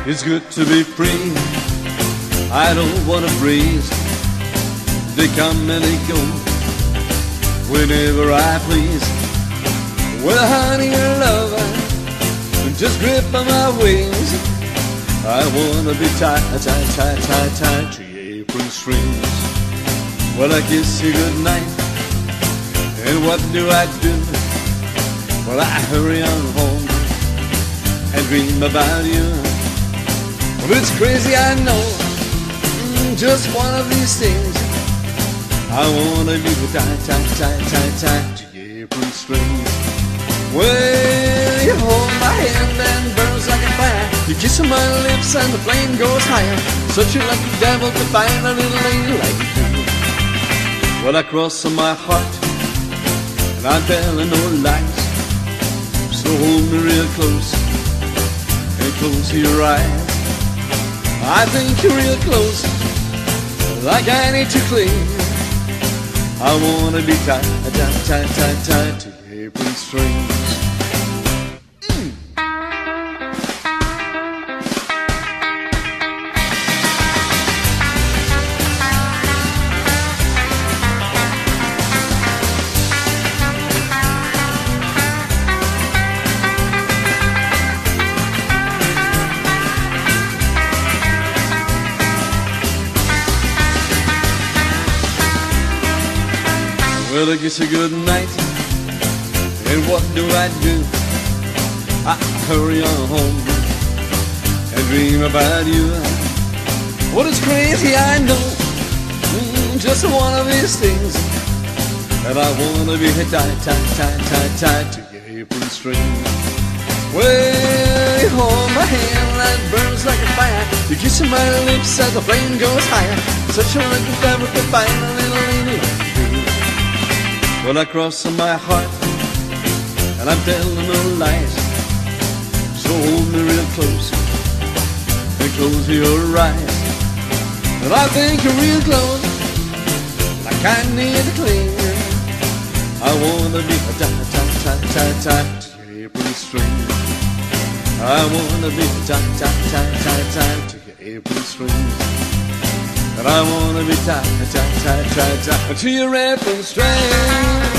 It's good to be free. I don't wanna freeze. They come and they go whenever I please. Well, honey, your lover just grip on my wings. I wanna be tied to your apron strings. Well, I kiss you goodnight, and what do? Well, I hurry on home and dream about you. Well, it's crazy, I know, just one of these things. I wanna be tied to your apron strings. Well, you hold my hand and burns like a fire. You kiss on my lips and the flame goes higher. Such a lucky devil to find a little lady like you. Well, I cross on my heart and I'm telling no lies. So hold me real close and close your eyes. I think you're real close, like I need to cling. I wanna be tied to your apron strings. Well, I kiss you good night, and what do? I hurry on home and dream about you. Well, it's crazy, I know, just one of these things. And I wanna be tied to your apron string. Well, you hold my hand and it burns like a fire. You kiss my lips as the flame goes higher. Such a lucky devil to find a little lady like you. Well, I cross on my heart and I'm telling no lies. So hold me real close and close your eyes. And I think you're real close, like I need to cling. I wanna be tied to your apron string. I wanna be tied to your apron string. And I wanna be tied to your apron string.